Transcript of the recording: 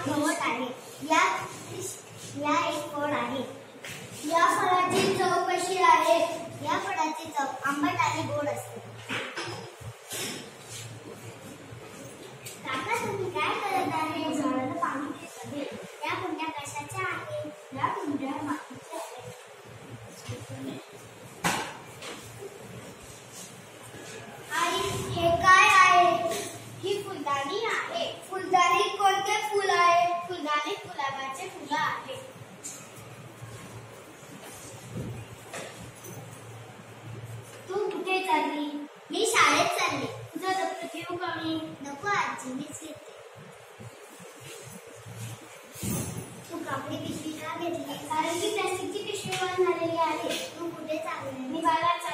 गवत आहे. या एक फळ आहे. या फळाची चव कशी आहे? या फळाची चव आंबट आणि गोड असते. काका तुम्ही काय करत आहे? झाडाला पाणी देत आहे. या कुंड्या कशाच्या आहेत? या कुंड्या मातीच्या आहेत. आई हे काय आहे? ही फुलदाणी आहे. फुलदाणीत कोणते फुल आहे? फुलदाणीत गुलाबाचे फुलं आहे. तू कुठे चालली? मी शाळेत चालली. तुझं दप्तर घेऊ का मी? नको आजी, मीच घेते. तू कापडी पिशवी का घेतली? कारण की प्लास्टिकची पिशवी बंद झालेली आहे. तू कुठे चालली? मी बाजारात